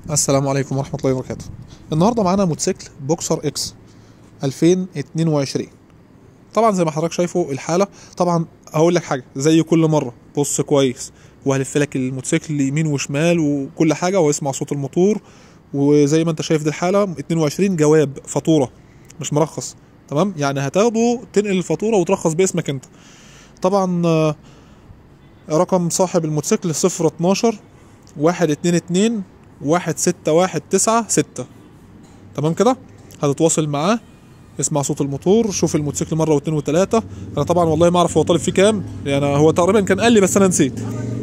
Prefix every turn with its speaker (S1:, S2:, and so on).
S1: السلام عليكم ورحمة الله وبركاته. النهارده معانا موتوسيكل بوكسر اكس 2022. طبعا زي ما حضرتك شايفه الحالة. طبعا هقول لك حاجة زي كل مرة، بص كويس وهلف لك الموتوسيكل يمين وشمال وكل حاجة واسمع صوت الموتور. وزي ما انت شايف دي الحالة 22 جواب فاتورة مش مرخص. تمام، يعني هتاخده تنقل الفاتورة وترخص باسمك انت. طبعا رقم صاحب الموتوسيكل 012 122 16196. تمام كده، هتتواصل معاه، اسمع صوت الموتور، شوف الموتوسيكل مره واثنين وثلاثه. انا طبعا والله ما اعرف هو طالب فيه كام، يعني هو تقريبا كان قال لي بس انا نسيت.